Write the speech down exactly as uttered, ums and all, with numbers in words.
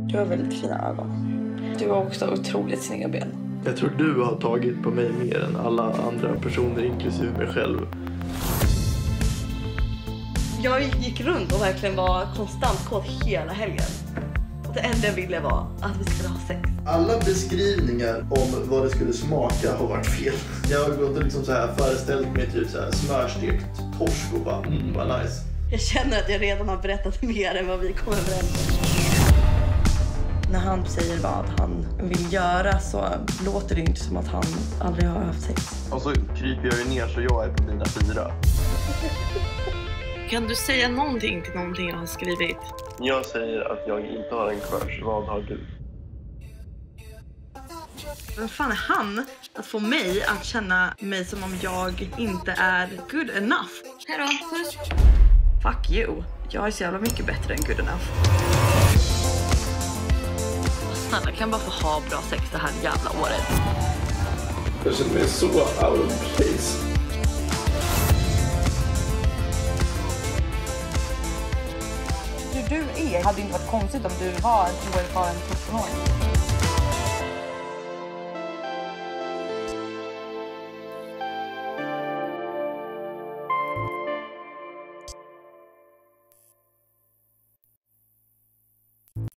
Du har väldigt fina ögon. Du har också otroligt snygga ben. Jag tror du har tagit på mig mer än alla andra personer, inklusive mig själv. Jag gick runt och verkligen var konstant kåt hela helgen. Och det enda jag ville var att vi skulle ha sex. Alla beskrivningar om vad det skulle smaka har varit fel. Jag har gått och liksom så här föreställt mig typ så här smörstekt torsk och bara, mm, vad nice. Jag känner att jag redan har berättat mer än vad vi kommer överens om. När han säger vad han vill göra så låter det inte som att han aldrig har haft sex. Och så kryper jag ju ner så jag är på mina fyra. Kan du säga någonting till någonting jag har skrivit? Jag säger att jag inte har en crush. Vad har du? Vem fan är han att få mig att känna mig som om jag inte är good enough? Hejdå, puss. Fuck you. Jag är så jävla mycket bättre än good enough. Snälla, kan bara få ha bra sex det här jävla året. Jag känner mig så out of place. Hur du är hade inte varit konstigt om du var en oerfaren tretton-åring.